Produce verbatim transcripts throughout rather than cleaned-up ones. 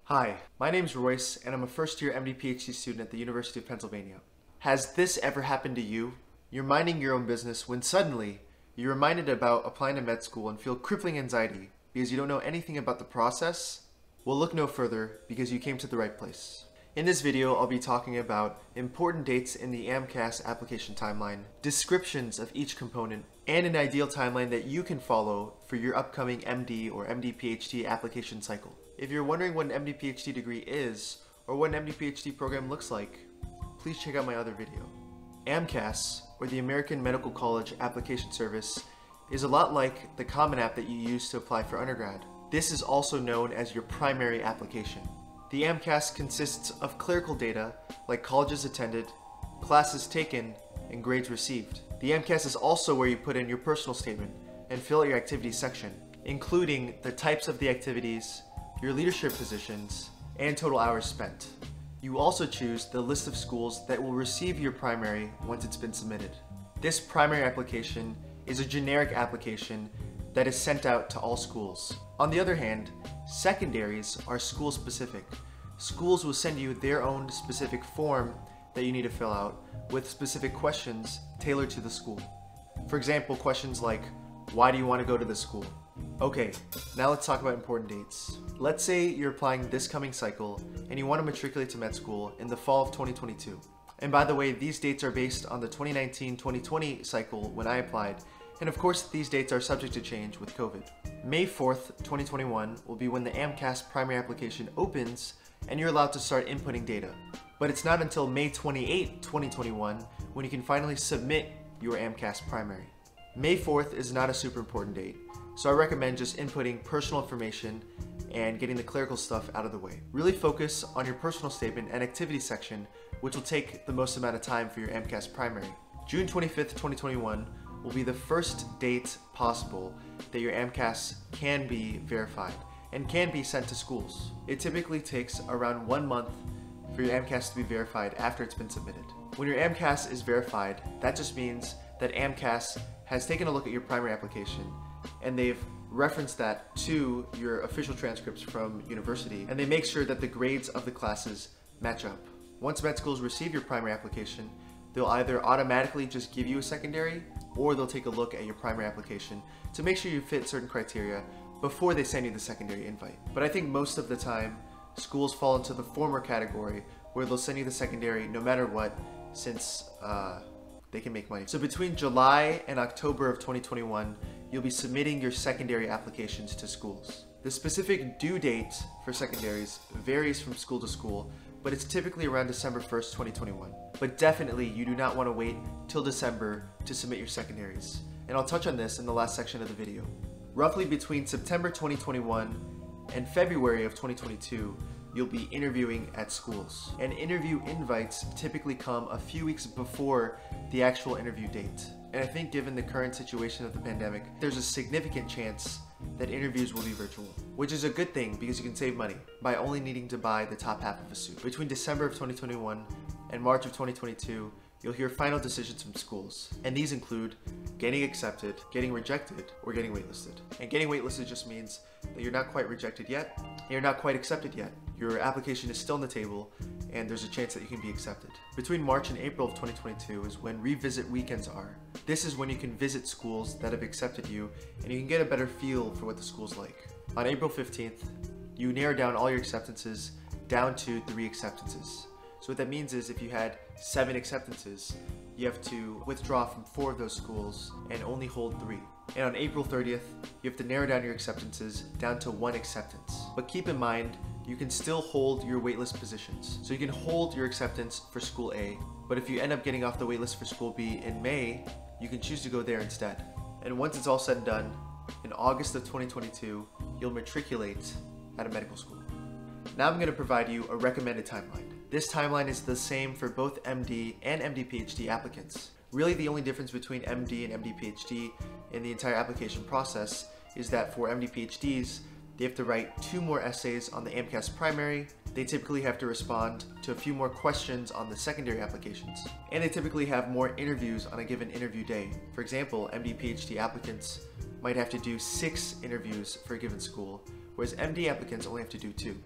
Hi, my name's Royce, and I'm a first-year M D PhD student at the University of Pennsylvania. Has this ever happened to you? You're minding your own business when suddenly you're reminded about applying to med school and feel crippling anxiety because you don't know anything about the process? Well, look no further because you came to the right place. In this video, I'll be talking about important dates in the AMCAS application timeline, descriptions of each component, and an ideal timeline that you can follow for your upcoming M D or M D PhD application cycle. If you're wondering what an M D PhD degree is, or what an M D PhD program looks like, please check out my other video. AMCAS, or the American Medical College Application Service, is a lot like the Common App that you use to apply for undergrad. This is also known as your primary application. The AMCAS consists of clerical data like colleges attended, classes taken, and grades received. The AMCAS is also where you put in your personal statement and fill out your activities section, including the types of the activities, your leadership positions, and total hours spent. You also choose the list of schools that will receive your primary once it's been submitted. This primary application is a generic application that is sent out to all schools. On the other hand, secondaries are school specific. Schools will send you their own specific form that you need to fill out with specific questions tailored to the school. For example, questions like, why do you want to go to this school? Okay, now let's talk about important dates. Let's say you're applying this coming cycle and you want to matriculate to med school in the fall of twenty twenty-two. And by the way, these dates are based on the twenty nineteen twenty twenty cycle when I applied, and of course these dates are subject to change with COVID. May fourth, twenty twenty-one will be when the AMCAS primary application opens and you're allowed to start inputting data. But it's not until May twenty-eighth, twenty twenty-one when you can finally submit your AMCAS primary. May fourth is not a super important date, so I recommend just inputting personal information and getting the clerical stuff out of the way. Really focus on your personal statement and activity section, which will take the most amount of time for your AMCAS primary. June twenty-fifth, twenty twenty-one will be the first date possible that your AMCAS can be verified and can be sent to schools. It typically takes around one month for your AMCAS to be verified after it's been submitted. When your AMCAS is verified, that just means that AMCAS has taken a look at your primary application and they've referenced that to your official transcripts from university, and they make sure that the grades of the classes match up. Once med schools receive your primary application, they'll either automatically just give you a secondary, or they'll take a look at your primary application to make sure you fit certain criteria before they send you the secondary invite. But I think most of the time, schools fall into the former category where they'll send you the secondary no matter what, since uh, they can make money. So between July and October of twenty twenty-one, you'll be submitting your secondary applications to schools. The specific due date for secondaries varies from school to school, but it's typically around December first, twenty twenty-one. But definitely you do not want to wait till December to submit your secondaries. And I'll touch on this in the last section of the video. Roughly between September twenty twenty-one and February of twenty twenty-two, you'll be interviewing at schools. And interview invites typically come a few weeks before the actual interview date. And I think given the current situation of the pandemic, there's a significant chance that interviews will be virtual, which is a good thing because you can save money by only needing to buy the top half of a suit. Between December of twenty twenty-one and March of twenty twenty-two, you'll hear final decisions from schools. And these include getting accepted, getting rejected, or getting waitlisted. And getting waitlisted just means that you're not quite rejected yet, and you're not quite accepted yet. Your application is still on the table, and there's a chance that you can be accepted. Between March and April of twenty twenty-two is when revisit weekends are. This is when you can visit schools that have accepted you, and you can get a better feel for what the school's like. On April fifteenth, you narrow down all your acceptances down to three acceptances. So what that means is if you had seven acceptances, you have to withdraw from four of those schools and only hold three. And on April thirtieth, you have to narrow down your acceptances down to one acceptance. But keep in mind, you can still hold your waitlist positions. So you can hold your acceptance for school A, but if you end up getting off the waitlist for school B in May, you can choose to go there instead. And once it's all said and done, in August of twenty twenty-two, you'll matriculate at a medical school. Now I'm going to provide you a recommended timeline. This timeline is the same for both M D and M D PhD applicants. Really the only difference between M D and M D PhD in the entire application process is that for M D PhDs, they have to write two more essays on the AMCAS primary, they typically have to respond to a few more questions on the secondary applications, and they typically have more interviews on a given interview day. For example, M D PhD applicants might have to do six interviews for a given school, whereas M D applicants only have to do two.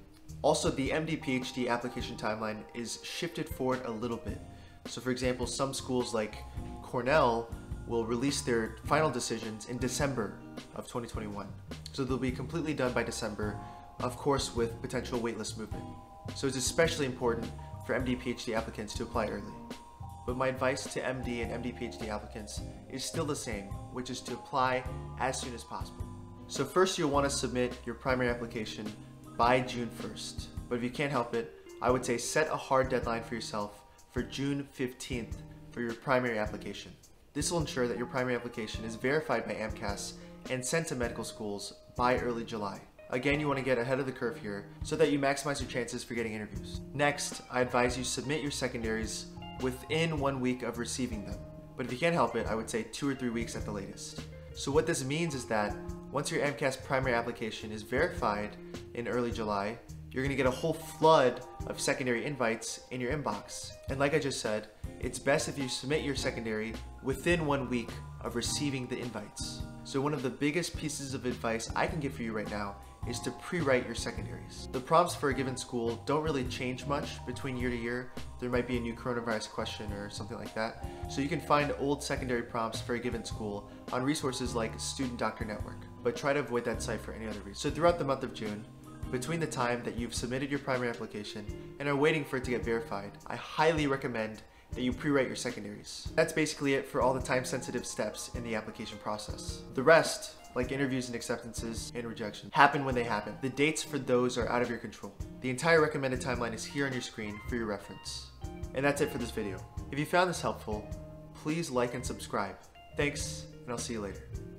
Also, the M D P H D application timeline is shifted forward a little bit. So for example, some schools like Cornell will release their final decisions in December of twenty twenty-one. So they'll be completely done by December, of course with potential waitlist movement. So it's especially important for M D P H D applicants to apply early. But my advice to M D and M D P H D applicants is still the same, which is to apply as soon as possible. So first you'll want to submit your primary application by June first. But if you can't help it, I would say set a hard deadline for yourself for June fifteenth for your primary application. This will ensure that your primary application is verified by AMCAS and sent to medical schools by early July. Again, you want to get ahead of the curve here so that you maximize your chances for getting interviews. Next, I advise you submit your secondaries within one week of receiving them. But if you can't help it, I would say two or three weeks at the latest. So what this means is that once your AMCAS primary application is verified in early July, you're going to get a whole flood of secondary invites in your inbox. And like I just said, it's best if you submit your secondary within one week of receiving the invites. So one of the biggest pieces of advice I can give for you right now is to pre-write your secondaries. The prompts for a given school don't really change much between year to year. There might be a new coronavirus question or something like that. So you can find old secondary prompts for a given school on resources like Student Doctor Network, but try to avoid that site for any other reason. So throughout the month of June, between the time that you've submitted your primary application and are waiting for it to get verified, I highly recommend that you pre-write your secondaries. That's basically it for all the time-sensitive steps in the application process. The rest, like interviews and acceptances and rejection, happen when they happen. The dates for those are out of your control. The entire recommended timeline is here on your screen for your reference. And that's it for this video. If you found this helpful, please like and subscribe. Thanks, and I'll see you later.